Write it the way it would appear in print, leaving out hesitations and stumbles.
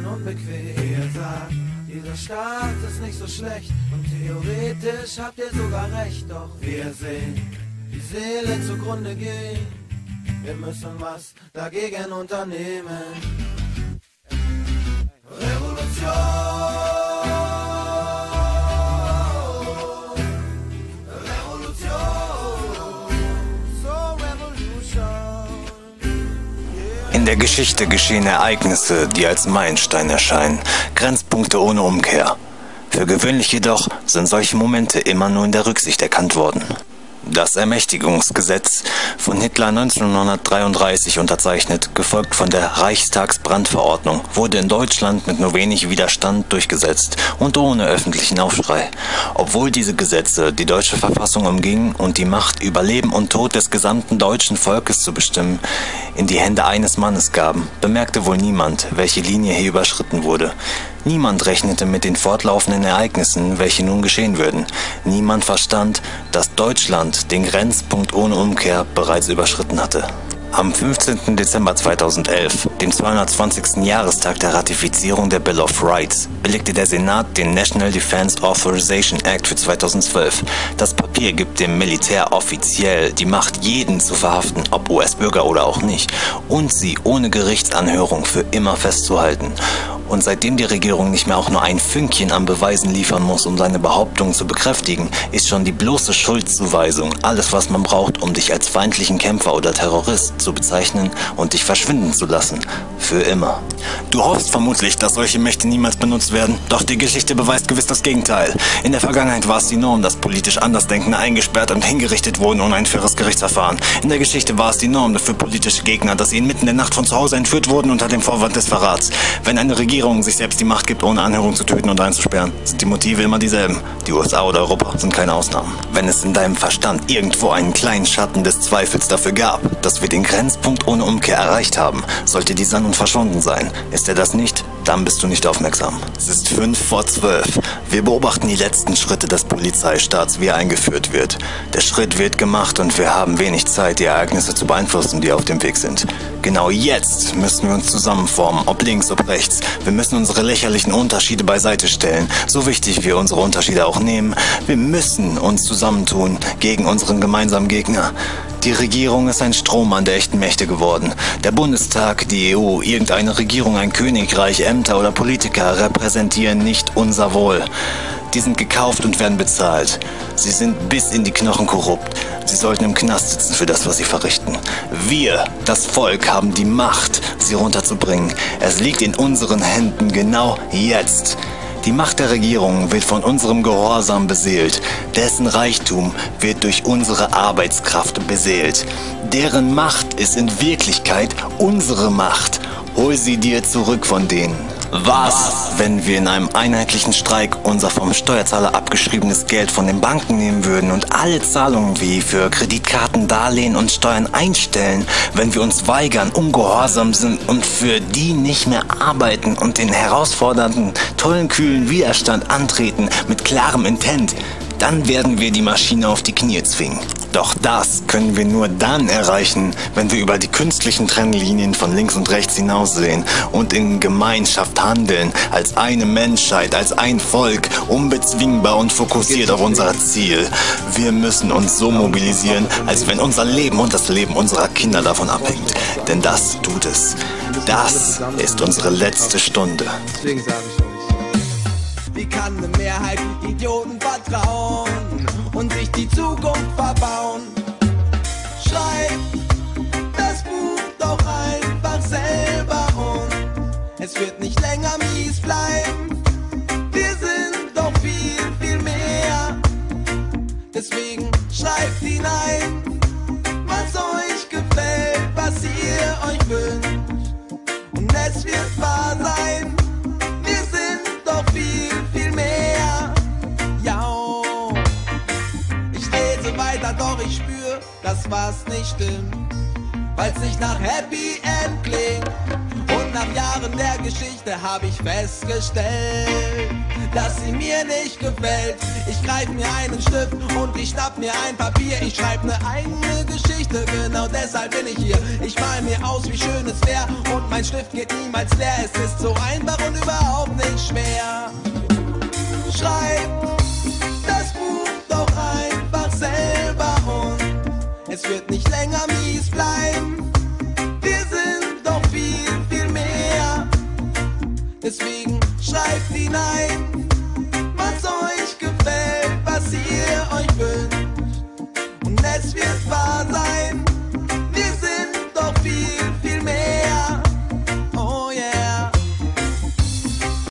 bisschen unbequem. Ihr sagt, dieser Staat ist nicht so schlecht und theoretisch habt ihr sogar recht, doch wir sehen die Seele zugrunde gehen. Wir müssen was dagegen unternehmen. Revolution, Revolution, so Revolution. In der Geschichte geschehen Ereignisse, die als Meilenstein erscheinen, Grenzpunkte ohne Umkehr. Für gewöhnlich jedoch sind solche Momente immer nur in der Rücksicht erkannt worden. Das Ermächtigungsgesetz von Hitler 1933 unterzeichnet, gefolgt von der Reichstagsbrandverordnung, wurde in Deutschland mit nur wenig Widerstand durchgesetzt und ohne öffentlichen Aufschrei. Obwohl diese Gesetze die deutsche Verfassung umgingen und die Macht über Leben und Tod des gesamten deutschen Volkes zu bestimmen in die Hände eines Mannes gaben, bemerkte wohl niemand, welche Linie hier überschritten wurde. Niemand rechnete mit den fortlaufenden Ereignissen, welche nun geschehen würden. Niemand verstand, dass Deutschland den Grenzpunkt ohne Umkehr bereits überschritten hatte. Am 15. Dezember 2011, dem 220. Jahrestag der Ratifizierung der Bill of Rights, billigte der Senat den National Defense Authorization Act für 2012. Das Papier gibt dem Militär offiziell die Macht, jeden zu verhaften, ob US-Bürger oder auch nicht, und sie ohne Gerichtsanhörung für immer festzuhalten. Und seitdem die Regierung nicht mehr auch nur ein Fünkchen an Beweisen liefern muss, um seine Behauptungen zu bekräftigen, ist schon die bloße Schuldzuweisung alles, was man braucht, um dich als feindlichen Kämpfer oder Terrorist zu bezeichnen und dich verschwinden zu lassen. Für immer. Du hoffst vermutlich, dass solche Mächte niemals benutzt werden, doch die Geschichte beweist gewiss das Gegenteil. In der Vergangenheit war es die Norm, dass politisch Andersdenkende eingesperrt und hingerichtet wurden ohne ein faires Gerichtsverfahren. In der Geschichte war es die Norm für politische Gegner, dass sie inmitten der Nacht von zu Hause entführt wurden unter dem Vorwand des Verrats. Wenn eine Regierung sich selbst die Macht gibt, ohne Anhörung zu töten und einzusperren, sind die Motive immer dieselben. Die USA oder Europa sind keine Ausnahmen. Wenn es in deinem Verstand irgendwo einen kleinen Schatten des Zweifels dafür gab, dass wir den Grenzpunkt ohne Umkehr erreicht haben, sollte dieser nun verschwunden sein. Ist er das nicht, dann bist du nicht aufmerksam. Es ist 11:55. Wir beobachten die letzten Schritte des Polizeistaats, wie er eingeführt wird. Der Schritt wird gemacht und wir haben wenig Zeit, die Ereignisse zu beeinflussen, die auf dem Weg sind. Genau jetzt müssen wir uns zusammenformen, ob links, ob rechts. Wir müssen unsere lächerlichen Unterschiede beiseite stellen, so wichtig wir unsere Unterschiede auch nehmen. Wir müssen uns zusammentun gegen unseren gemeinsamen Gegner. Die Regierung ist ein Strohmann der echten Mächte geworden. Der Bundestag, die EU, irgendeine Regierung, ein Königreich, Ämter oder Politiker repräsentieren nicht unser Wohl. Die sind gekauft und werden bezahlt. Sie sind bis in die Knochen korrupt. Sie sollten im Knast sitzen für das, was sie verrichten. Wir, das Volk, haben die Macht, sie runterzubringen. Es liegt in unseren Händen genau jetzt. Die Macht der Regierung wird von unserem Gehorsam beseelt. Dessen Reichtum wird durch unsere Arbeitskraft beseelt. Deren Macht ist in Wirklichkeit unsere Macht. Hol sie dir zurück von denen. Was, wenn wir in einem einheitlichen Streik unser vom Steuerzahler abgeschriebenes Geld von den Banken nehmen würden und alle Zahlungen wie für Kreditkarten, Darlehen und Steuern einstellen, wenn wir uns weigern, ungehorsam sind und für die nicht mehr arbeiten und den herausfordernden, tollen, kühlen Widerstand antreten mit klarem Intent, dann werden wir die Maschine auf die Knie zwingen. Doch das können wir nur dann erreichen, wenn wir über die künstlichen Trennlinien von links und rechts hinaussehen und in Gemeinschaft handeln, als eine Menschheit, als ein Volk, unbezwingbar und fokussiert auf unser Ziel. Wir müssen uns so mobilisieren, als wenn unser Leben und das Leben unserer Kinder davon abhängt. Denn das tut es. Das ist unsere letzte Stunde. Deswegen sage ich euch, wie kann eine Mehrheit Idioten vertrauen und sich die Zukunft verbauen? Schreib das Buch doch einfach selber und es wird nicht länger mies bleiben. Wir sind doch viel, viel mehr. Deswegen schreibt hinein, was euch gefällt, was ihr euch wünscht. Und es wird wahr sein, wir sind doch viel, viel mehr. Ja, ich lese weiter, doch ich spür, dass was nicht stimmt, weil's nicht nach Happy End klingt. Und nach Jahren der Geschichte hab ich festgestellt, dass sie mir nicht gefällt. Ich greif mir einen Stift und ich schnapp mir ein Papier. Ich schreib ne eigene Geschichte, genau deshalb bin ich hier. Ich mal mir aus, wie schön es wär und mein Stift geht niemals leer. Es ist so einfach und Es wird nicht länger mies bleiben. Wir sind doch viel, viel mehr. Deswegen schreibt hinein, was euch gefällt, was ihr euch wünscht. Und es wird wahr.